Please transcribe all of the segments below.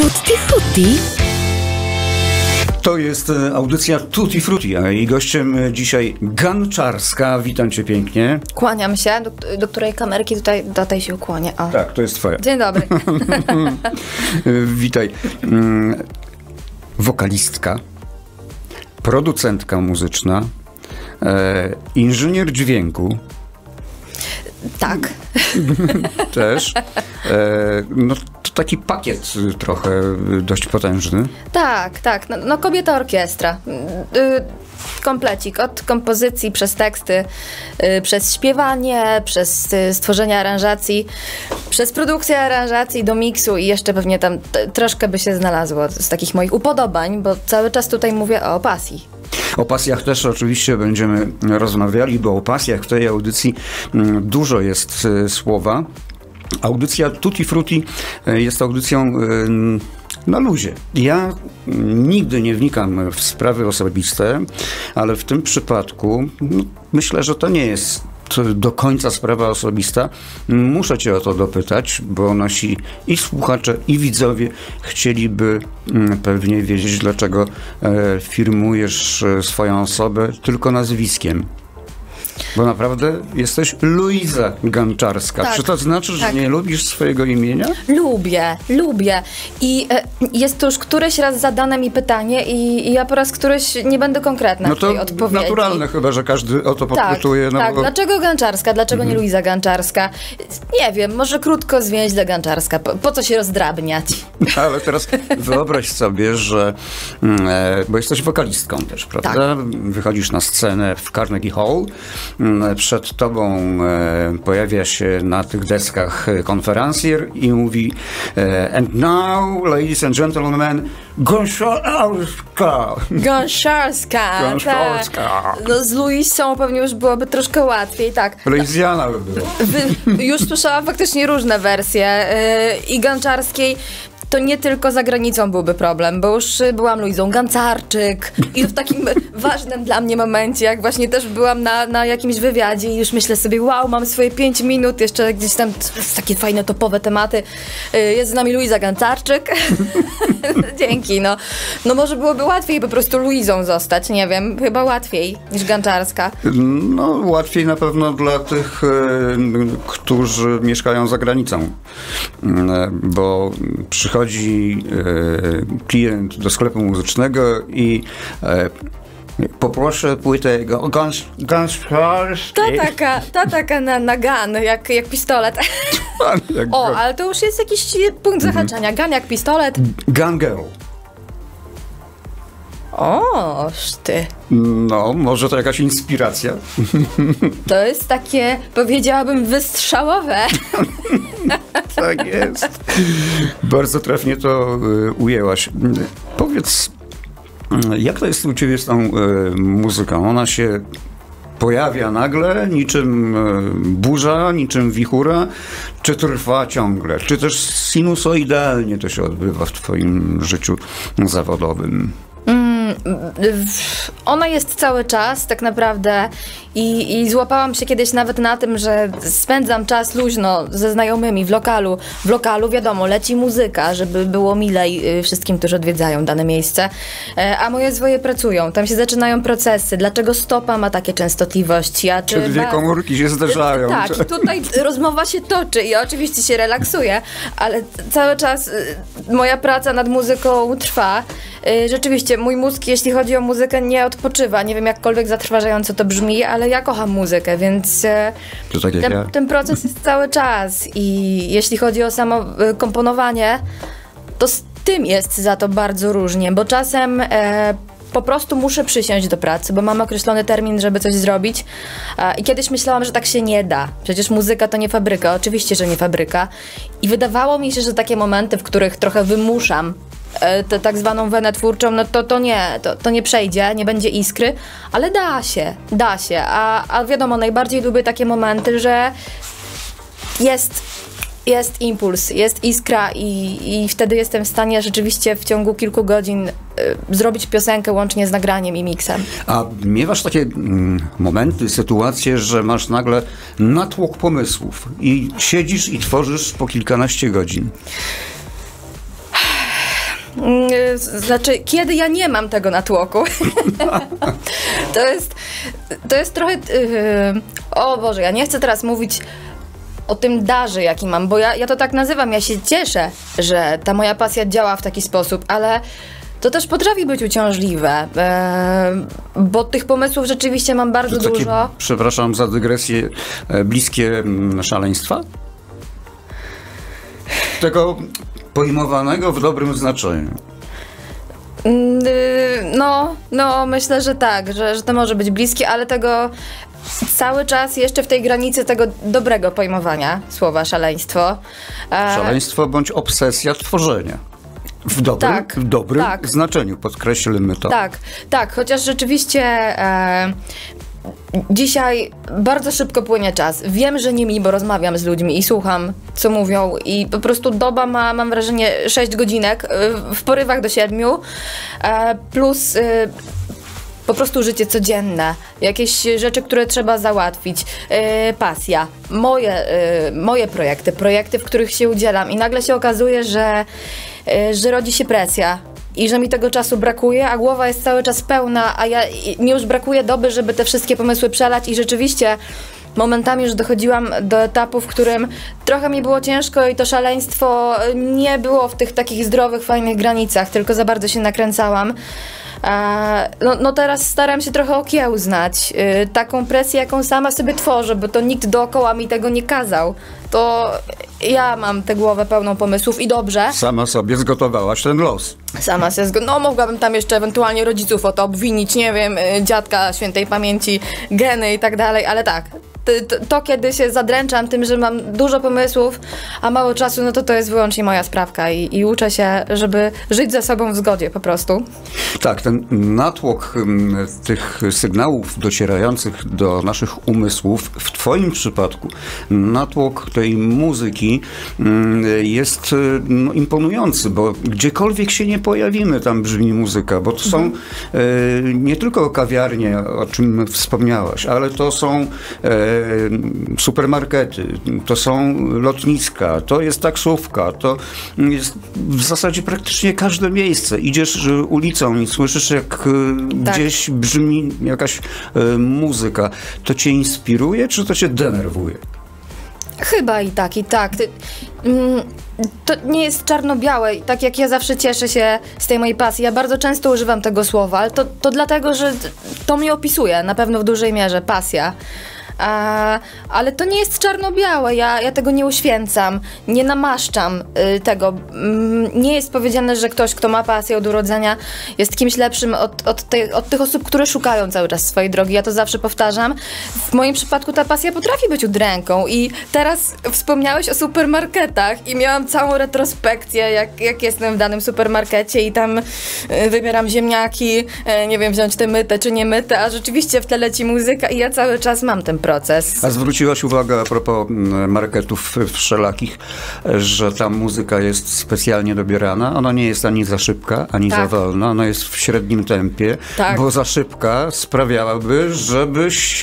Tutti Frutti? To jest audycja Tutti Frutti, a jej gościem dzisiaj Ganczarska. Witam cię pięknie. Kłaniam się. Do której kamerki tutaj do tej się ukłonię? O. Tak, to jest twoja. Dzień dobry. Witaj. Wokalistka, producentka muzyczna, inżynier dźwięku. Tak. Też. No to taki pakiet trochę dość potężny. Tak. No kobieta orkiestra. Komplecik. Od kompozycji, przez teksty, przez śpiewanie, przez stworzenie aranżacji, przez produkcję aranżacji do miksu i jeszcze pewnie tam troszkę by się znalazło z takich moich upodobań, bo cały czas tutaj mówię o pasji. O pasjach też oczywiście będziemy rozmawiali, bo o pasjach w tej audycji dużo jest słowa. Audycja Tutti Frutti jest audycją na luzie. Ja nigdy nie wnikam w sprawy osobiste, ale w tym przypadku myślę, że to nie jest do końca sprawa osobista. Muszę cię o to dopytać, bo nasi i słuchacze, i widzowie chcieliby pewnie wiedzieć, dlaczego firmujesz swoją osobę tylko nazwiskiem. Bo naprawdę jesteś Luiza Ganczarska. Tak, czy to znaczy, że nie lubisz swojego imienia? Lubię. I jest to już któryś raz zadane mi pytanie i ja po raz któryś nie będę konkretna w tej odpowiedzi. No to naturalne chyba, że każdy o to podpytuje. Tak. Bo... Dlaczego Ganczarska? Dlaczego nie Luiza Ganczarska? Nie wiem, może krótko zwięźle Ganczarska. Po co się rozdrabniać? Ale teraz wyobraź sobie, że... Bo jesteś wokalistką też, prawda? Tak. Wychodzisz na scenę w Carnegie Hall. Przed tobą pojawia się na tych deskach konferencjer i mówi and now, ladies and gentlemen, Ganczarska. Tak. No z Luisą pewnie już byłoby troszkę łatwiej, tak. Luizjana by było. Już słyszałam faktycznie różne wersje i Ganczarskiej. To nie tylko za granicą byłby problem, bo już byłam Luizą Gancarczyk i w takim ważnym dla mnie momencie, jak właśnie też byłam na jakimś wywiadzie i już myślę sobie, wow, mam swoje 5 minut, jeszcze gdzieś tam takie fajne, topowe tematy. Jest z nami Luiza Gancarczyk. Dzięki, no może byłoby łatwiej po prostu Luizą zostać, nie wiem, chyba łatwiej niż Ganczarska. No łatwiej na pewno dla tych, którzy mieszkają za granicą, bo przychodzi klient do sklepu muzycznego i poproszę płytę Ganczarskiej. Ta taka na gun, jak pistolet. O, ale to już jest jakiś punkt zahaczenia. Gun jak pistolet. Gun Girl. Oż ty. No, może to jakaś inspiracja. To jest takie, powiedziałabym, wystrzałowe. Tak jest. Bardzo trafnie to ujęłaś. Powiedz, jak to jest u ciebie z tą muzyką? Ona się pojawia nagle, niczym burza, niczym wichura, czy trwa ciągle? Czy też sinusoidalnie to się odbywa w twoim życiu zawodowym? Ona jest cały czas tak naprawdę i złapałam się kiedyś nawet na tym, że spędzam czas luźno ze znajomymi w lokalu. W lokalu wiadomo, leci muzyka, żeby było milej wszystkim, którzy odwiedzają dane miejsce, a moje zwoje pracują. Tam się zaczynają procesy. Dlaczego stopa ma takie częstotliwości? Czy dwie komórki się zderzają? Tak, i tutaj rozmowa się toczy i oczywiście się relaksuję, ale cały czas moja praca nad muzyką trwa. Rzeczywiście, mój mózg, jeśli chodzi o muzykę, nie odpoczywa. Nie wiem, jakkolwiek zatrważająco to brzmi, ale ja kocham muzykę, więc tak ten proces jest cały czas. I jeśli chodzi o samo komponowanie, to z tym jest za to bardzo różnie, bo czasem po prostu muszę przysiąść do pracy, bo mam określony termin, żeby coś zrobić. I kiedyś myślałam, że tak się nie da. Przecież muzyka to nie fabryka. Oczywiście, że nie fabryka. I wydawało mi się, że takie momenty, w których trochę wymuszam tę tak zwaną wenę twórczą, no to nie przejdzie, nie będzie iskry, ale da się, a wiadomo, najbardziej lubię takie momenty, że jest impuls, jest iskra i wtedy jestem w stanie rzeczywiście w ciągu kilku godzin zrobić piosenkę łącznie z nagraniem i miksem. A miewasz takie momenty, sytuacje, że masz nagle natłok pomysłów i siedzisz i tworzysz po kilkanaście godzin? Znaczy, kiedy ja nie mam tego natłoku. To jest trochę... O Boże, ja nie chcę teraz mówić o tym darze, jaki mam, bo ja to tak nazywam. Ja się cieszę, że ta moja pasja działa w taki sposób, ale to też potrafi być uciążliwe, bo tych pomysłów rzeczywiście mam bardzo dużo. Przepraszam za dygresję, bliskie szaleństwa? Tego pojmowanego w dobrym znaczeniu. No, myślę, że tak, że to może być bliskie, ale tego cały czas jeszcze w tej granicy tego dobrego pojmowania słowa szaleństwo. Szaleństwo bądź obsesja tworzenia. W dobrym znaczeniu, podkreślmy to. Tak, chociaż rzeczywiście dzisiaj bardzo szybko płynie czas. Wiem, że nimi, bo rozmawiam z ludźmi i słucham, co mówią, i po prostu doba ma, mam wrażenie, 6 godzinek, w porywach do 7, plus po prostu życie codzienne, jakieś rzeczy, które trzeba załatwić, pasja, moje projekty, w których się udzielam, i nagle się okazuje, że rodzi się presja i że mi tego czasu brakuje, a głowa jest cały czas pełna, a mi już brakuje doby, żeby te wszystkie pomysły przelać, i rzeczywiście momentami już dochodziłam do etapu, w którym trochę mi było ciężko i to szaleństwo nie było w tych takich zdrowych, fajnych granicach, tylko za bardzo się nakręcałam. No teraz staram się trochę okiełznać taką presję, jaką sama sobie tworzę, bo to nikt dookoła mi tego nie kazał. To ja mam tę głowę pełną pomysłów i dobrze. Sama sobie zgotowałaś ten los. Sama się mogłabym tam jeszcze ewentualnie rodziców o to obwinić, nie wiem, dziadka świętej pamięci, geny i tak dalej, ale tak. To kiedy się zadręczam tym, że mam dużo pomysłów, a mało czasu, no to jest wyłącznie moja sprawka i uczę się, żeby żyć ze sobą w zgodzie po prostu. Tak, ten natłok tych sygnałów docierających do naszych umysłów, w twoim przypadku natłok tej muzyki jest imponujący, bo gdziekolwiek się nie pojawimy, tam brzmi muzyka, bo to są nie tylko kawiarnie, o czym wspomniałaś, ale to są supermarkety, to są lotniska, to jest taksówka, to jest w zasadzie praktycznie każde miejsce. Idziesz ulicą i słyszysz, jak gdzieś brzmi jakaś muzyka. To cię inspiruje, czy to cię denerwuje? Chyba i tak, i tak. To nie jest czarno-białe. Tak jak ja zawsze cieszę się z tej mojej pasji, ja bardzo często używam tego słowa, ale to dlatego, że to mnie opisuje na pewno w dużej mierze, pasja. Ale to nie jest czarno-białe, ja tego nie uświęcam, nie namaszczam tego. Nie jest powiedziane, że ktoś, kto ma pasję od urodzenia, jest kimś lepszym od tych osób, które szukają cały czas swojej drogi. Ja to zawsze powtarzam. W moim przypadku ta pasja potrafi być udręką, i teraz wspomniałeś o supermarketach i miałam całą retrospekcję, jak jestem w danym supermarkecie i tam wybieram ziemniaki, nie wiem, wziąć te myte czy nie myte, a rzeczywiście w tle leci muzyka i ja cały czas mam ten proces. A zwróciłaś uwagę a propos marketów wszelakich, że ta muzyka jest specjalnie dobierana. Ona nie jest ani za szybka, ani za wolna. Ona jest w średnim tempie, bo za szybka sprawiałaby, żebyś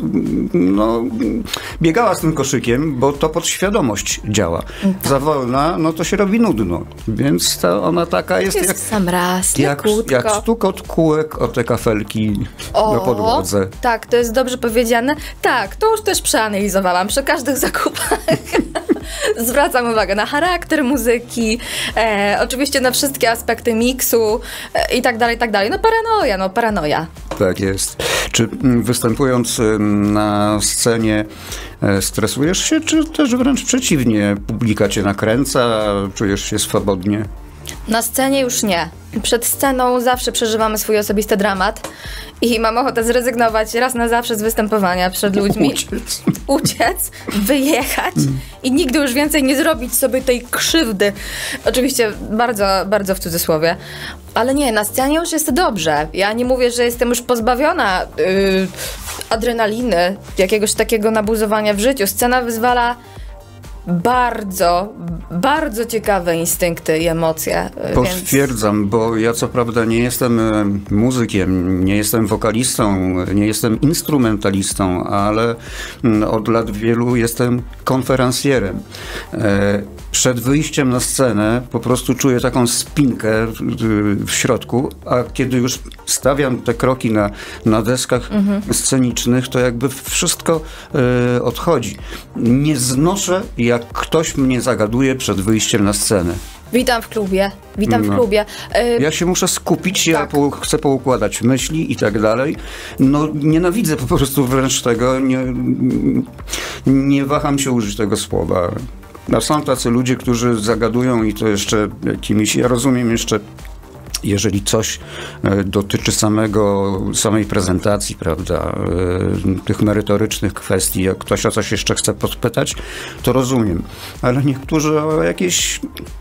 biegała z tym koszykiem, bo to podświadomość działa. Za wolna, no to się robi nudno. Więc ona taka jest jak sam raz, jak stukot kółek o te kafelki na podłodze. Tak, to jest dobrze powiedziane. Tak, to już też przeanalizowałam przy każdych zakupach. Zwracam uwagę na charakter muzyki, oczywiście na wszystkie aspekty miksu i tak dalej, i tak dalej. Paranoja. Tak jest. Czy występując na scenie stresujesz się, czy też wręcz przeciwnie? Publika cię nakręca, czujesz się swobodnie? Na scenie już nie. Przed sceną zawsze przeżywamy swój osobisty dramat i mam ochotę zrezygnować raz na zawsze z występowania przed ludźmi. Uciec, wyjechać i nigdy już więcej nie zrobić sobie tej krzywdy. Oczywiście bardzo, bardzo w cudzysłowie. Ale nie, na scenie już jest dobrze. Ja nie mówię, że jestem już pozbawiona adrenaliny, jakiegoś takiego nabuzowania w życiu. Scena wyzwala bardzo, bardzo ciekawe instynkty i emocje. Potwierdzam, bo ja co prawda nie jestem muzykiem, nie jestem wokalistą, nie jestem instrumentalistą, ale od lat wielu jestem konferencjerem. Przed wyjściem na scenę po prostu czuję taką spinkę w środku, a kiedy już stawiam te kroki na deskach scenicznych, to jakby wszystko odchodzi. Nie znoszę, jak ktoś mnie zagaduje przed wyjściem na scenę. Witam w klubie. Ja się muszę skupić, ja chcę poukładać myśli i tak dalej. No nienawidzę po prostu wręcz tego, nie waham się użyć tego słowa. No, są tacy ludzie, którzy zagadują i to jeszcze jakimiś, ja rozumiem jeszcze, jeżeli coś dotyczy samej prezentacji, prawda, tych merytorycznych kwestii, jak ktoś o coś jeszcze chce podpytać, to rozumiem. Ale niektórzy o jakieś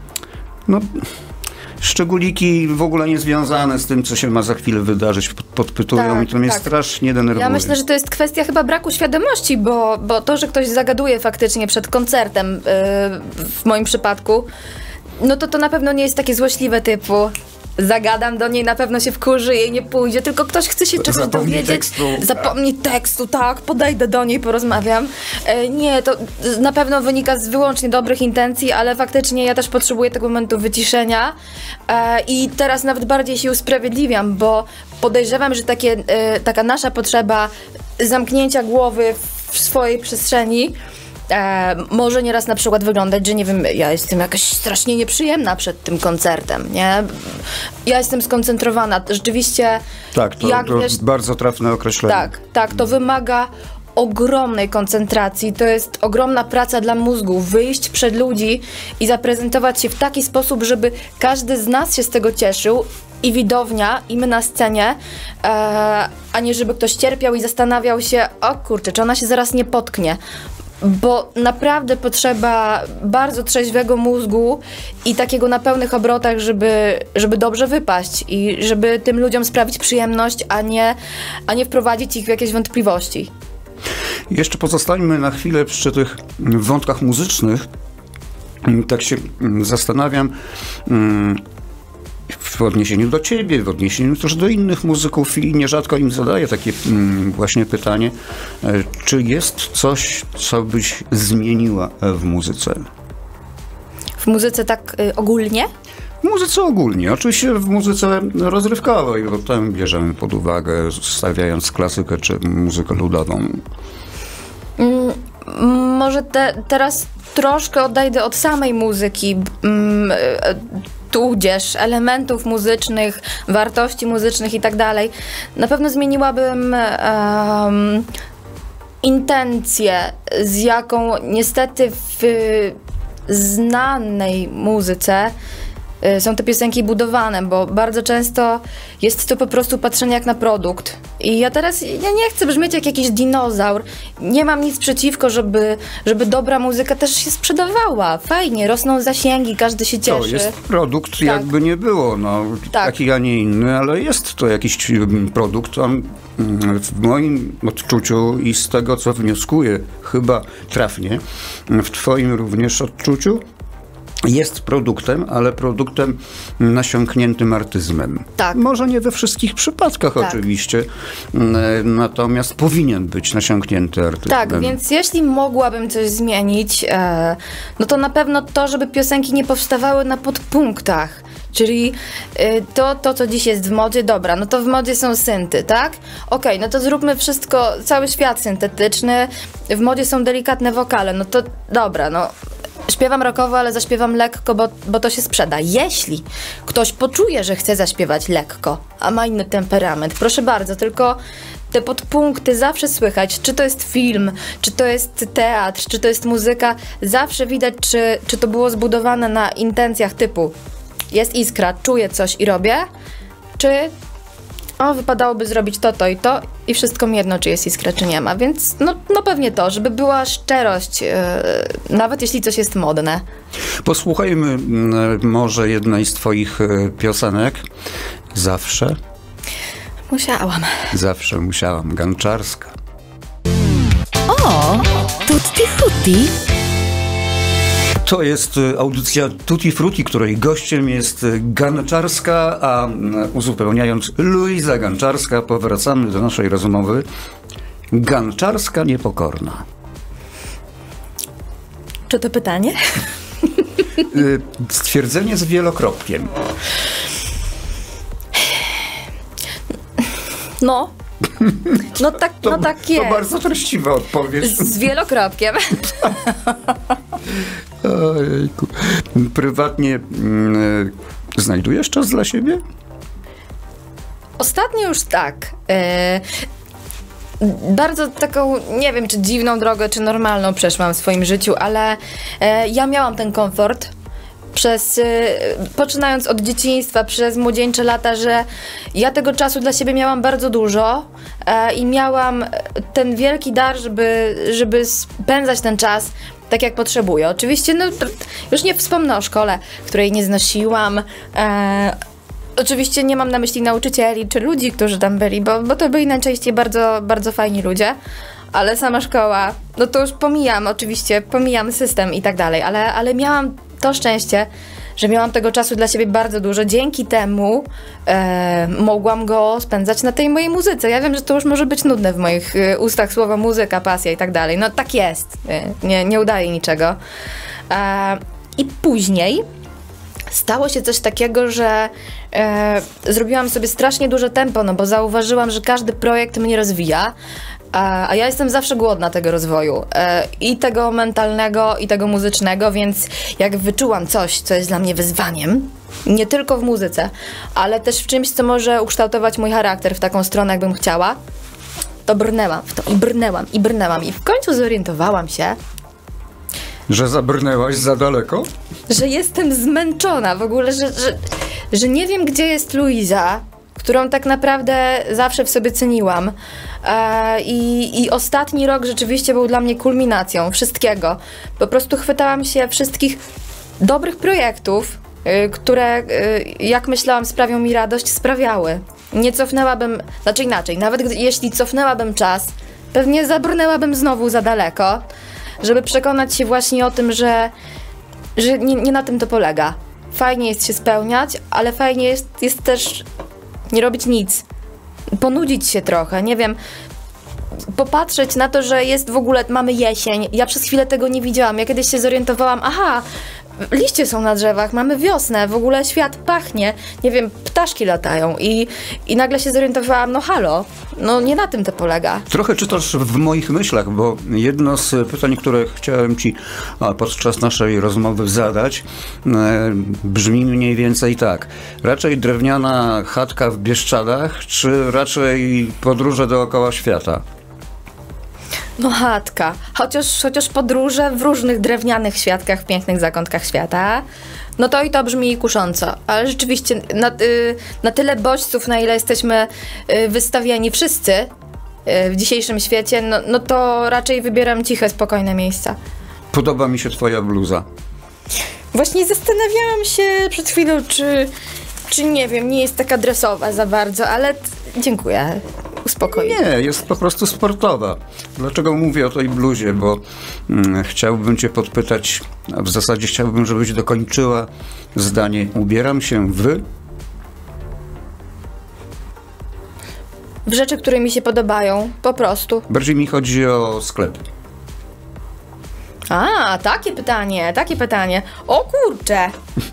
szczególiki w ogóle niezwiązane z tym, co się ma za chwilę wydarzyć, podpytują i to mnie strasznie denerwuje. Ja myślę, że to jest kwestia chyba braku świadomości, bo to, że ktoś zagaduje faktycznie przed koncertem, w moim przypadku, no to na pewno nie jest takie złośliwe typu zagadam do niej, na pewno się wkurzy, jej nie pójdzie, tylko ktoś chce się czegoś dowiedzieć. Zapomni tekstu, tak, podejdę do niej, porozmawiam. Nie, to na pewno wynika z wyłącznie dobrych intencji, ale faktycznie ja też potrzebuję tego momentu wyciszenia i teraz nawet bardziej się usprawiedliwiam, bo podejrzewam, że taka nasza potrzeba zamknięcia głowy w swojej przestrzeni może nieraz na przykład wyglądać, że nie wiem, ja jestem jakaś strasznie nieprzyjemna przed tym koncertem, nie? Ja jestem skoncentrowana, rzeczywiście... Tak, to bardzo trafne określenie. Tak, to wymaga ogromnej koncentracji, to jest ogromna praca dla mózgu, wyjść przed ludzi i zaprezentować się w taki sposób, żeby każdy z nas się z tego cieszył, i widownia, i my na scenie, a nie żeby ktoś cierpiał i zastanawiał się, o kurczę, czy ona się zaraz nie potknie. Bo naprawdę potrzeba bardzo trzeźwego mózgu i takiego na pełnych obrotach, żeby dobrze wypaść i żeby tym ludziom sprawić przyjemność, a nie wprowadzić ich w jakieś wątpliwości. Jeszcze pozostańmy na chwilę przy tych wątkach muzycznych. Tak się zastanawiam w odniesieniu do ciebie, w odniesieniu też do innych muzyków i nierzadko im zadaję takie właśnie pytanie, czy jest coś, co byś zmieniła w muzyce? W muzyce tak ogólnie? W muzyce ogólnie. Oczywiście w muzyce rozrywkowej, bo tam bierzemy pod uwagę, stawiając klasykę czy muzykę ludową. Może teraz troszkę odejdę od samej muzyki, tudzież elementów muzycznych, wartości muzycznych i tak dalej. Na pewno zmieniłabym intencję, z jaką niestety w znanej muzyce są te piosenki budowane, bo bardzo często jest to po prostu patrzenie jak na produkt. I ja nie chcę brzmieć jak jakiś dinozaur. Nie mam nic przeciwko, żeby dobra muzyka też się sprzedawała. Fajnie, rosną zasięgi, każdy się cieszy. To jest produkt, jakby nie było, taki, a nie inny, ale jest to jakiś produkt. W moim odczuciu i z tego, co wnioskuję, chyba trafnie, w twoim również odczuciu, jest produktem, ale produktem nasiąkniętym artyzmem. Tak. Może nie we wszystkich przypadkach oczywiście, natomiast powinien być nasiąknięty artyzmem. Tak, więc jeśli mogłabym coś zmienić, no to na pewno to, żeby piosenki nie powstawały na podpunktach. Czyli to, co dziś jest w modzie, dobra, no to w modzie są synty, tak? Okej, no to zróbmy wszystko, cały świat syntetyczny, w modzie są delikatne wokale, no to dobra, no śpiewam rockowo, ale zaśpiewam lekko, bo to się sprzeda. Jeśli ktoś poczuje, że chce zaśpiewać lekko, a ma inny temperament, proszę bardzo, tylko te podpunkty zawsze słychać, czy to jest film, czy to jest teatr, czy to jest muzyka, zawsze widać, czy to było zbudowane na intencjach typu jest iskra, czuję coś i robię, czy wypadałoby zrobić to i to i wszystko mi jedno, czy jest iskra, czy nie ma, więc no pewnie to, żeby była szczerość, nawet jeśli coś jest modne. Posłuchajmy może jednej z twoich piosenek. Zawsze? Musiałam. Zawsze musiałam. Ganczarska. O, tutti frutti. To jest audycja Tutti Frutti, której gościem jest Ganczarska, a uzupełniając Luiza Ganczarska, powracamy do naszej rozmowy. Ganczarska niepokorna. Czy to pytanie? Stwierdzenie z wielokropkiem. No tak, tak jest. To bardzo treściwa odpowiedź. Z wielokropkiem. Ojejku. Prywatnie znajdujesz czas dla siebie? Ostatnio już tak. Bardzo taką, nie wiem, czy dziwną drogę, czy normalną przeszłam w swoim życiu, ale ja miałam ten komfort poczynając od dzieciństwa, przez młodzieńcze lata, że ja tego czasu dla siebie miałam bardzo dużo i miałam ten wielki dar, żeby spędzać ten czas tak, jak potrzebuję. Oczywiście, już nie wspomnę o szkole, której nie znosiłam. Oczywiście nie mam na myśli nauczycieli czy ludzi, którzy tam byli, bo to byli najczęściej bardzo, bardzo fajni ludzie, ale sama szkoła, no to już pomijam system i tak dalej, ale miałam to szczęście, że miałam tego czasu dla siebie bardzo dużo. Dzięki temu mogłam go spędzać na tej mojej muzyce. Ja wiem, że to już może być nudne w moich ustach słowo muzyka, pasja i tak dalej. No tak jest. Nie udaję niczego. I później stało się coś takiego, że zrobiłam sobie strasznie duże tempo, no bo zauważyłam, że każdy projekt mnie rozwija, a ja jestem zawsze głodna tego rozwoju. I tego mentalnego, i tego muzycznego, więc jak wyczułam coś, co jest dla mnie wyzwaniem, nie tylko w muzyce, ale też w czymś, co może ukształtować mój charakter w taką stronę, jakbym chciała, to brnęłam w to i brnęłam. I w końcu zorientowałam się, że zabrnęłaś za daleko? Że jestem zmęczona w ogóle, że nie wiem, gdzie jest Luiza, którą tak naprawdę zawsze w sobie ceniłam. I ostatni rok rzeczywiście był dla mnie kulminacją wszystkiego. Po prostu chwytałam się wszystkich dobrych projektów, które, jak myślałam, sprawią mi radość, sprawiały. Nie cofnęłabym, znaczy inaczej, nawet jeśli cofnęłabym czas, pewnie zabrnęłabym znowu za daleko, żeby przekonać się właśnie o tym, że nie na tym to polega. Fajnie jest się spełniać, ale fajnie jest też nie robić nic. Ponudzić się trochę, nie wiem, popatrzeć na to, że jest w ogóle, mamy jesień. Ja przez chwilę tego nie widziałam. Ja kiedyś się zorientowałam, aha, liście są na drzewach, mamy wiosnę, w ogóle świat pachnie, nie wiem, ptaszki latają i nagle się zorientowałam, no halo, no nie na tym to polega. Trochę czytasz w moich myślach, bo jedno z pytań, które chciałem ci podczas naszej rozmowy zadać, brzmi mniej więcej tak. Raczej drewniana chatka w Bieszczadach, czy raczej podróże dookoła świata? No chatka, chociaż podróże w różnych drewnianych światkach, w pięknych zakątkach świata, no to i to brzmi kusząco, ale rzeczywiście na tyle bodźców, na ile jesteśmy wystawiani wszyscy w dzisiejszym świecie, no to raczej wybieram ciche, spokojne miejsca. Podoba mi się twoja bluza. Właśnie zastanawiałam się przed chwilą, czy nie wiem, nie jest taka dresowa za bardzo, ale dziękuję. Uspokojnie. Nie, jest po prostu sportowa. Dlaczego mówię o tej bluzie? Bo chciałbym cię podpytać, a w zasadzie chciałbym, żebyś dokończyła zdanie. Ubieram się w rzeczy, które mi się podobają, po prostu. Bardziej mi chodzi o sklep. A, takie pytanie. O kurczę!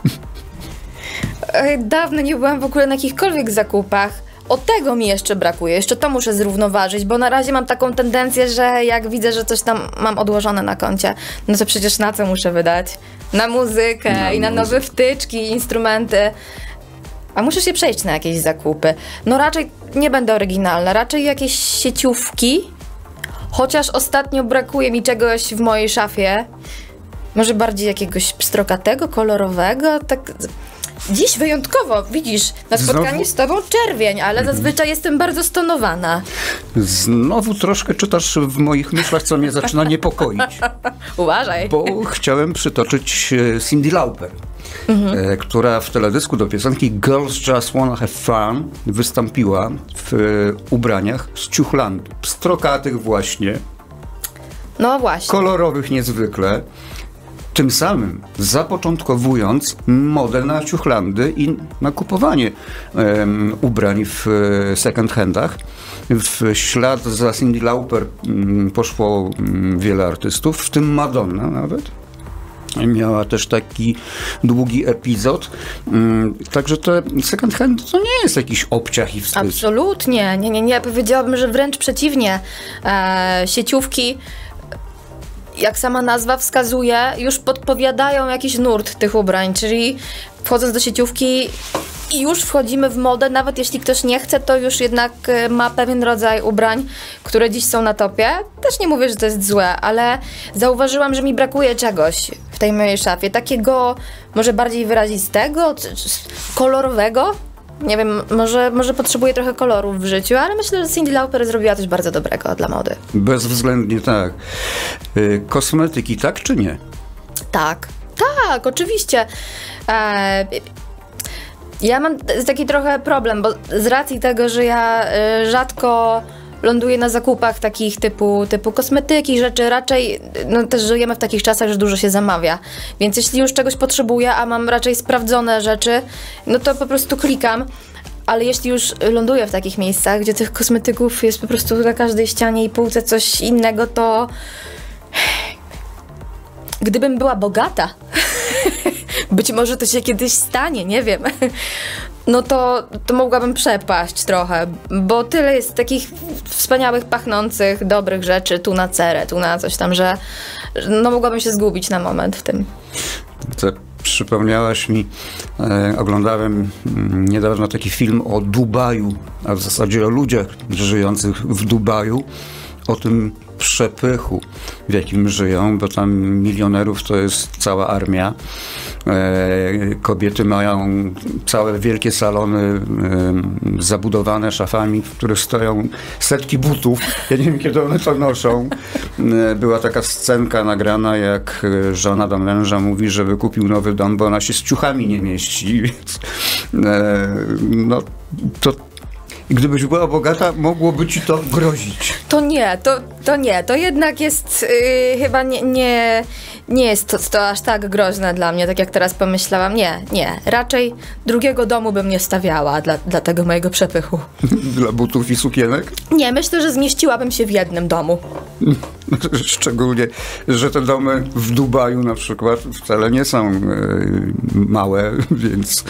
Dawno nie byłam w ogóle na jakichkolwiek zakupach. O tego mi jeszcze brakuje, jeszcze to muszę zrównoważyć, bo na razie mam taką tendencję, że jak widzę, że coś tam mam odłożone na koncie, no to przecież na co muszę wydać? Na muzykę i na nowe wtyczki, instrumenty. A muszę się przejść na jakieś zakupy. No raczej nie będę oryginalna, raczej jakieś sieciówki, chociaż ostatnio brakuje mi czegoś w mojej szafie. Może bardziej jakiegoś pstrokatego, kolorowego, tak... Dziś wyjątkowo, widzisz, na spotkaniu z tobą czerwień, ale zazwyczaj jestem bardzo stonowana. Znowu troszkę czytasz w moich myślach, co mnie zaczyna niepokoić. Uważaj. Bo chciałem przytoczyć Cyndi Lauper, która w teledysku do piosenki Girls Just Wanna Have Fun wystąpiła w ubraniach z ciuchlandu, pstrokatych właśnie. No właśnie. Kolorowych niezwykle. tym samym zapoczątkowując modę na ciuchlandy i na kupowanie ubrań w second handach. W ślad za Cyndi Lauper poszło wiele artystów, w tym Madonna nawet. Miała też taki długi epizod. Także te second hand to nie jest jakiś obciach i wstyd. Absolutnie. Nie. Powiedziałabym, że wręcz przeciwnie. Sieciówki, jak sama nazwa wskazuje, już podpowiadają jakiś nurt tych ubrań, czyli wchodząc do sieciówki i już wchodzimy w modę, nawet jeśli ktoś nie chce, to już jednak ma pewien rodzaj ubrań, które dziś są na topie. Też nie mówię, że to jest złe, ale zauważyłam, że mi brakuje czegoś w tej mojej szafie, takiego może bardziej wyrazistego, kolorowego. Nie wiem, może potrzebuję trochę kolorów w życiu, ale myślę, że Cyndi Lauper zrobiła coś bardzo dobrego dla mody. Bezwzględnie tak. Kosmetyki, tak czy nie? Tak, oczywiście. Ja mam taki trochę problem, bo z racji tego, że ja rzadko ląduję na zakupach takich typu kosmetyki, rzeczy, raczej no, też żyjemy w takich czasach, że dużo się zamawia. Więc jeśli już czegoś potrzebuję, a mam raczej sprawdzone rzeczy, no to po prostu klikam. Ale jeśli już ląduję w takich miejscach, gdzie tych kosmetyków jest po prostu na każdej ścianie i półce coś innego, to gdybym była bogata, być może to się kiedyś stanie, nie wiem, no to mogłabym przepaść trochę, bo tyle jest takich wspaniałych, pachnących, dobrych rzeczy, tu na cerę, tu na coś tam, że no mogłabym się zgubić na moment w tym. Przypomniałaś mi, oglądałem niedawno taki film o Dubaju, a w zasadzie o ludziach żyjących w Dubaju, o tym przepychu, w jakim żyją, bo tam milionerów to jest cała armia. Kobiety mają całe wielkie salony zabudowane szafami, w których stoją setki butów. Ja nie wiem, kiedy one to noszą. Była taka scenka nagrana, jak żona do męża mówi, żeby kupił nowy dom, bo ona się z ciuchami nie mieści. Więc, no, gdybyś była bogata, mogłoby ci to grozić. To nie. To jednak jest chyba nie jest to aż tak groźne dla mnie, tak jak teraz pomyślałam. Nie. Raczej drugiego domu bym nie stawiała dla tego mojego przepychu. Dla butów i sukienek? Nie, myślę, że zmieściłabym się w jednym domu. Szczególnie, że te domy w Dubaju na przykład wcale nie są małe, więc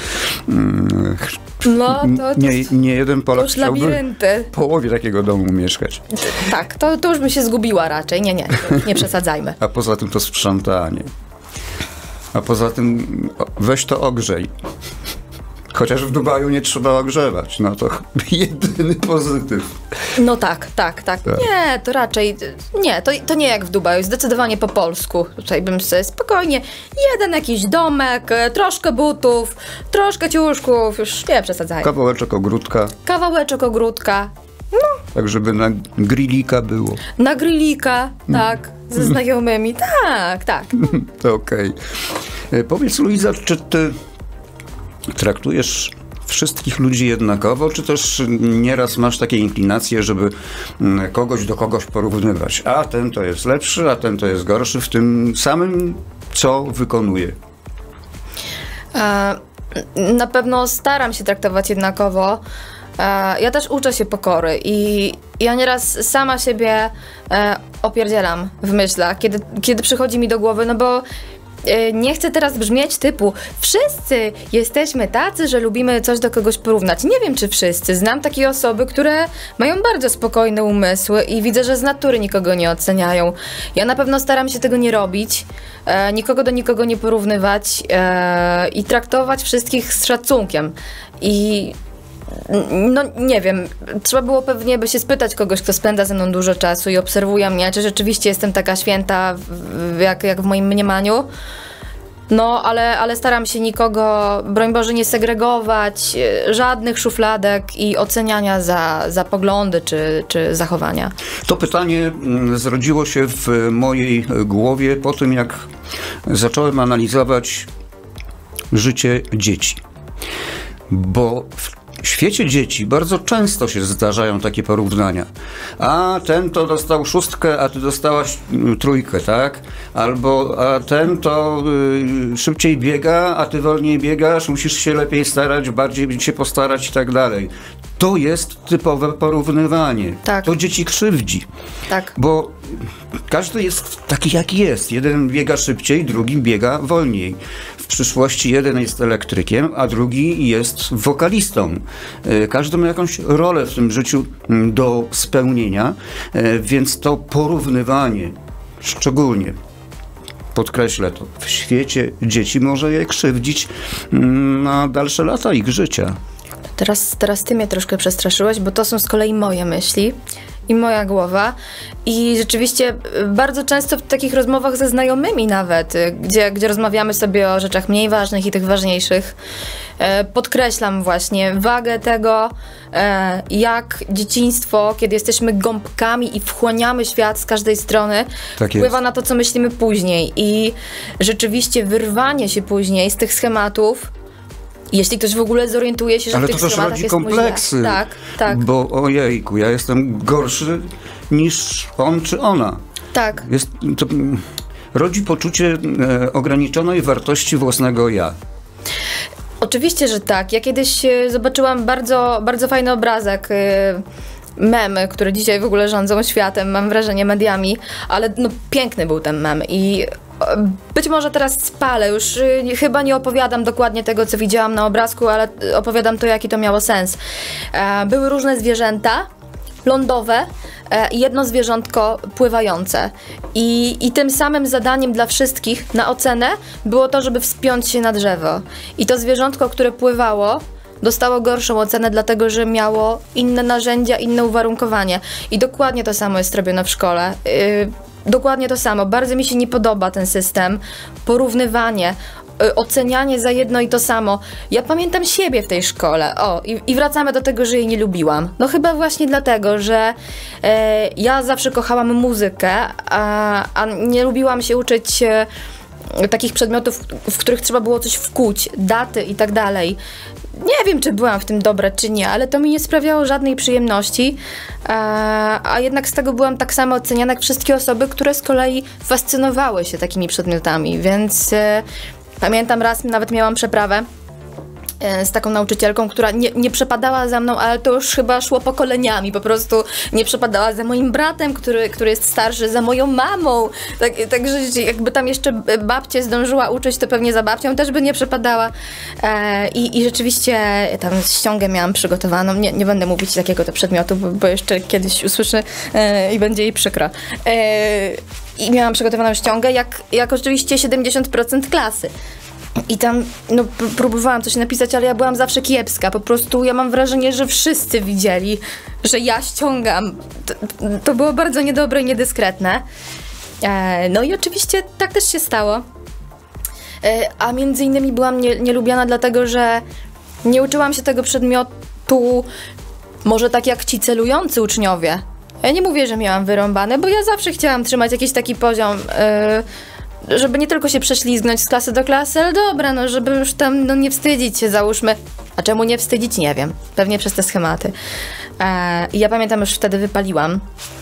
no, nie jeden Polak chciałby labirynty. w połowie takiego domu mieszkać. Tak, to już by się zgubiła raczej. Nie przesadzajmy. A poza tym to sprzątanie. A poza tym weź to ogrzej. Chociaż w Dubaju nie trzeba ogrzewać. No to jedyny pozytyw. No tak. Nie, to raczej... Nie, to nie jak w Dubaju. Zdecydowanie po polsku. Tutaj bym sobie spokojnie... Jeden jakiś domek, troszkę butów, troszkę ciuszków. Już nie przesadzaj. Kawałeczek ogródka. No. Tak, żeby na grillika było. Na grillika, tak. Ze znajomymi. Tak. To okej. Powiedz, Luiza, czy ty traktujesz wszystkich ludzi jednakowo, czy też nieraz masz takie inklinacje, żeby kogoś do kogoś porównywać? A ten to jest lepszy, a ten to jest gorszy w tym samym, co wykonuje? Na pewno staram się traktować jednakowo. Ja też uczę się pokory i ja nieraz sama siebie opierdzielam w myślach, kiedy przychodzi mi do głowy, no bo nie chcę teraz brzmieć typu wszyscy jesteśmy tacy, że lubimy coś do kogoś porównać. Nie wiem, czy wszyscy. Znam takie osoby, które mają bardzo spokojne umysły i widzę, że z natury nikogo nie oceniają. Ja na pewno staram się tego nie robić, nikogo do nikogo nie porównywać i traktować wszystkich z szacunkiem. I no nie wiem, trzeba było pewnie by się spytać kogoś, kto spędza ze mną dużo czasu i obserwuje mnie, czy rzeczywiście jestem taka święta, jak w moim mniemaniu. No, ale staram się nikogo, broń Boże, nie segregować, żadnych szufladek i oceniania za poglądy czy zachowania. To pytanie zrodziło się w mojej głowie po tym, jak zacząłem analizować życie dzieci. Bo świecie dzieci bardzo często się zdarzają takie porównania. A ten to dostał 6, a ty dostałaś 3, tak? Albo a ten to szybciej biega, a ty wolniej biegasz, musisz się lepiej starać, bardziej się postarać i tak dalej. To jest typowe porównywanie. Tak. To dzieci krzywdzi. Tak. Bo każdy jest taki, jaki jest. Jeden biega szybciej, drugi biega wolniej. W przyszłości jeden jest elektrykiem, a drugi jest wokalistą. Każdy ma jakąś rolę w tym życiu do spełnienia, więc to porównywanie, szczególnie podkreślę to, w świecie dzieci może je krzywdzić na dalsze lata ich życia. Teraz ty mnie troszkę przestraszyłeś, bo to są z kolei moje myśli i moja głowa. I rzeczywiście bardzo często w takich rozmowach ze znajomymi nawet, gdzie rozmawiamy sobie o rzeczach mniej ważnych i tych ważniejszych, podkreślam właśnie wagę tego, jak dzieciństwo, kiedy jesteśmy gąbkami i wchłaniamy świat z każdej strony, tak wpływa na to, co myślimy później. I rzeczywiście wyrwanie się później z tych schematów, jeśli ktoś w ogóle zorientuje się, że ale w tych to też schematach rodzi jest kompleksy. Tak, tak. Bo ojejku, ja jestem gorszy niż on czy ona. Tak. To rodzi poczucie ograniczonej wartości własnego ja. Oczywiście, że tak. Ja kiedyś zobaczyłam bardzo, bardzo fajny obrazek, memy, które dzisiaj w ogóle rządzą światem, mam wrażenie, mediami, ale no, piękny był ten mem i być może teraz spalę, już chyba nie opowiadam dokładnie tego, co widziałam na obrazku, ale opowiadam to, jaki to miało sens. Były różne zwierzęta lądowe i jedno zwierzątko pływające. I tym samym zadaniem dla wszystkich na ocenę było to, żeby wspiąć się na drzewo. I to zwierzątko, które pływało, dostało gorszą ocenę, dlatego że miało inne narzędzia, inne uwarunkowanie. I dokładnie to samo jest robione w szkole. Dokładnie to samo. Bardzo mi się nie podoba ten system. Porównywanie, ocenianie za jedno i to samo. Ja pamiętam siebie w tej szkole. I wracamy do tego, że jej nie lubiłam. No chyba właśnie dlatego, że ja zawsze kochałam muzykę, a nie lubiłam się uczyć takich przedmiotów, w których trzeba było coś wkuć, daty i tak dalej. Nie wiem, czy byłam w tym dobra, czy nie, ale to mi nie sprawiało żadnej przyjemności, a jednak z tego byłam tak samo oceniana jak wszystkie osoby, które z kolei fascynowały się takimi przedmiotami, więc pamiętam raz, nawet miałam przeprawę z taką nauczycielką, która nie przepadała za mną, ale to już chyba szło pokoleniami, po prostu nie przepadała za moim bratem, który jest starszy, za moją mamą, także jakby tam jeszcze babcię zdążyła uczyć, to pewnie za babcią też by nie przepadała i rzeczywiście tam ściągę miałam przygotowaną, nie będę mówić jakiego to przedmiotu, bo jeszcze kiedyś usłyszę i będzie jej przykro. I miałam przygotowaną ściągę, jak oczywiście 70% klasy. I tam próbowałam coś napisać, ale ja byłam zawsze kiepska. Po prostu ja mam wrażenie, że wszyscy widzieli, że ja ściągam. To było bardzo niedobre i niedyskretne. No i oczywiście tak też się stało. A między innymi byłam nielubiana dlatego, że nie uczyłam się tego przedmiotu może tak jak ci celujący uczniowie. Ja nie mówię, że miałam wyrąbane, bo ja zawsze chciałam trzymać jakiś taki poziom, żeby nie tylko się prześlizgnąć z klasy do klasy, ale dobra, żeby już tam nie wstydzić się, załóżmy. A czemu nie wstydzić? Nie wiem. Pewnie przez te schematy. I ja pamiętam, już wtedy wypaliłam,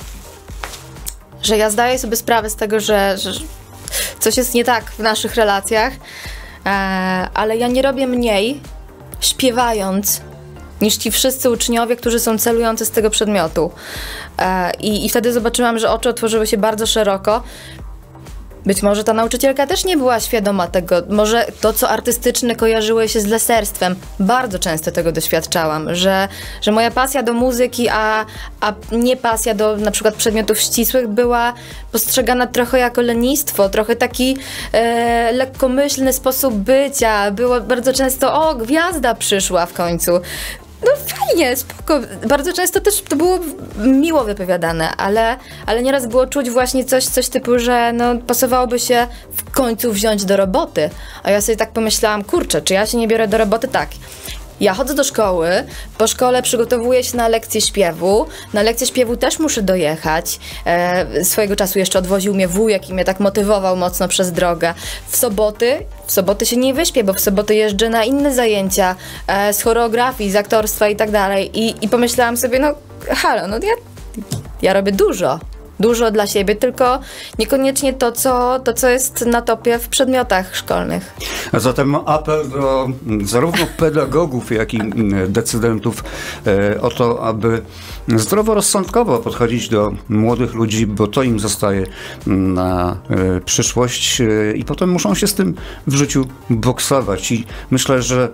że ja zdaję sobie sprawę z tego, że coś jest nie tak w naszych relacjach, ale ja nie robię mniej śpiewając niż ci wszyscy uczniowie, którzy są celujący z tego przedmiotu. I wtedy zobaczyłam, że oczy otworzyły się bardzo szeroko. Być może ta nauczycielka też nie była świadoma tego, może to, co artystyczne kojarzyło się z leserstwem. Bardzo często tego doświadczałam, że moja pasja do muzyki, a nie pasja do na przykład przedmiotów ścisłych była postrzegana trochę jako lenistwo, trochę taki lekkomyślny sposób bycia. Było bardzo często, gwiazda przyszła w końcu. No fajnie, spoko. Bardzo często też to było miło wypowiadane, ale nieraz było czuć właśnie coś typu, że pasowałoby się w końcu wziąć do roboty. A ja sobie tak pomyślałam, kurczę, czy ja się nie biorę do roboty? Tak. Ja chodzę do szkoły, po szkole przygotowuję się na lekcję śpiewu. Na lekcję śpiewu też muszę dojechać. Swojego czasu jeszcze odwoził mnie wujek i mnie tak motywował mocno przez drogę. W soboty się nie wyśpię, bo w soboty jeżdżę na inne zajęcia z choreografii, z aktorstwa i tak dalej. I pomyślałam sobie, no halo, no ja robię dużo dla siebie, tylko niekoniecznie to, co jest na topie w przedmiotach szkolnych. A zatem apel do zarówno pedagogów, jak i decydentów o to, aby zdroworozsądkowo podchodzić do młodych ludzi, bo to im zostaje na przyszłość i potem muszą się z tym w życiu boksować. I myślę, że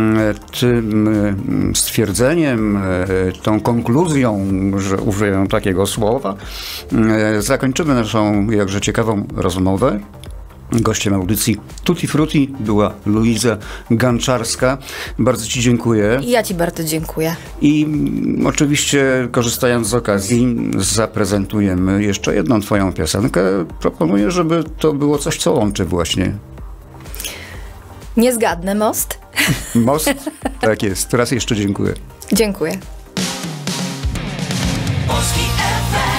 tym stwierdzeniem, tą konkluzją, że użyję takiego słowa, zakończymy naszą jakże ciekawą rozmowę. Gościem audycji Tutti Frutti była Luiza Ganczarska. Bardzo Ci dziękuję. Ja Ci bardzo dziękuję. I oczywiście, korzystając z okazji, zaprezentujemy jeszcze jedną Twoją piosenkę. Proponuję, żeby to było coś, co łączy właśnie. Nie zgadnę, most? Most? Tak jest. Raz jeszcze dziękuję. Dziękuję. Polski FM.